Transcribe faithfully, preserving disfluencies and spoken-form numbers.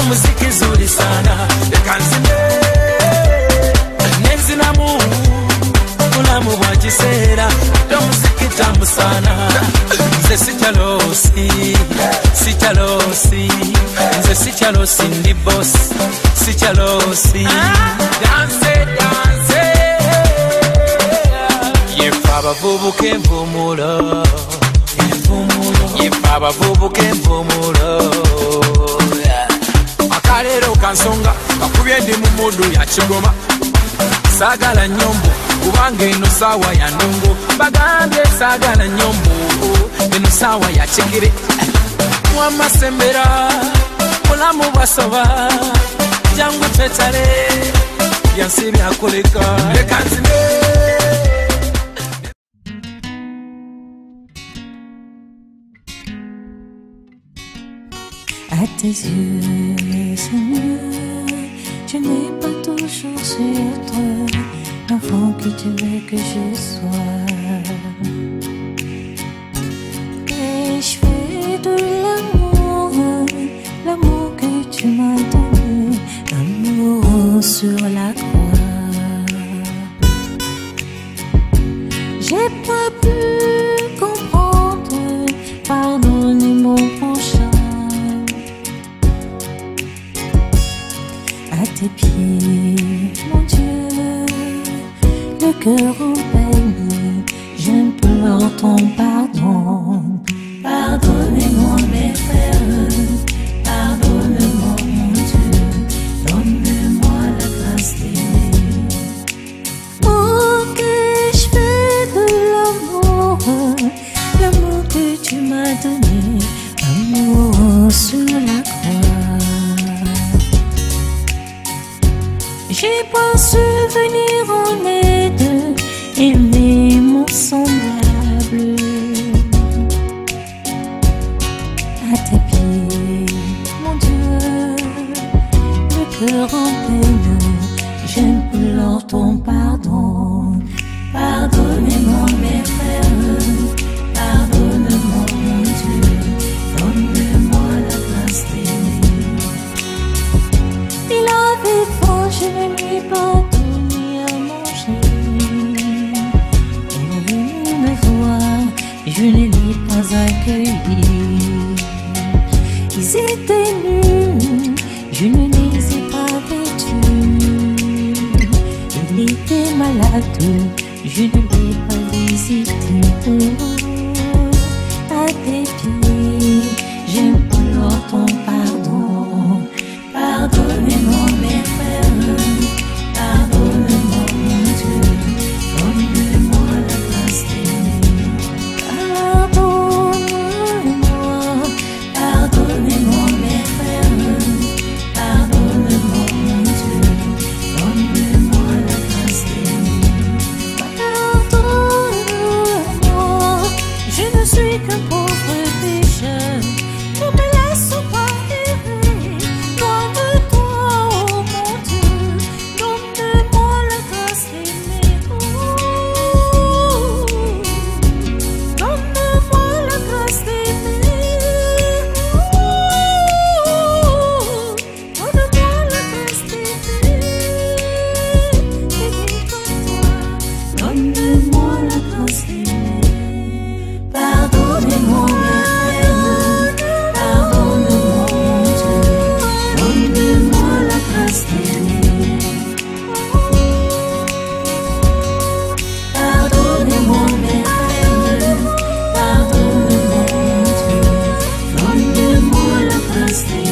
muziki zuri sana ekanzine nezinamu mulamu bwa kiseera ate muziki tamu sana nze sikyalosi sikyalosi nze sikyalosi ndi boss sikyalosi danse danse yefa abavubuka envumulo yefa abavubuka envumulo akalero kansonga kakubye ndi mu mudu ya kigoma sagala nyombo kubanga eno sawa ya ndongo bagambye sagala nyombo eno sawa ya kigere mwamasembera mulamu bwasoba jangu tetale byansi byakoleka leka nzine. À tes yeux, Seigneur, je n'ai pas toujours su être l'enfant que tu veux que je sois. Et je fais de l'amour, l'amour que tu m'as donné, l'amour sur la croix. J'ai pas pu comprendre, pardonner mon prochain. À tes pieds, mon Dieu, le cœur en peine, j'implore ton pardon. Pardonnez-moi mes frères, pardonne-moi mon Dieu, donne-moi la grâce d'aimer. Oh, que je fais de l'amour, l'amour que tu m'as donné, l'amour sur la croix. J'ai pas su venir en aide, aimer mon semblable. À tes pieds, mon Dieu, le cœur en peine, j'implore ton pardon. Pardonnez-moi mes frères, pardonne-moi mon Dieu, donne-moi la grâce d'aimer. Il avait faim, je ne lui ai pas donné à manger. Il est venu me voir, je ne l'ai pas accueilli. Ils étaient nus, je ne les ai pas vêtus. Il était malade, je ne l'ai pas visité. À tes pieds, j'implore ton pardon. Pardonnez-moi mes frères, pardonne-moi mon Dieu, donne-moi la grâce d'aimer. Pardonne-moi, pardonnez-moi mes frères, pardonne-moi mon Dieu, donne-moi la grâce d'aimer. Pardonne-moi, je ne suis qu'un pauvre pécheur, ne me laisse pas errer. Loin de toi, oh mon Dieu, donne-moi la grâce d'aimer. Oh, donne-moi la grâce d'aimer. Oh, donne-moi la grâce d'aimer. Donne-moi la grâce d'aimer. Pardonnez-moi mes frères, pardonne-moi mon Dieu, donne-moi la grâce d'aimer. Pardonnez-moi mes frères, pardonne-moi mon Dieu, donne-moi la grâce d'aimer.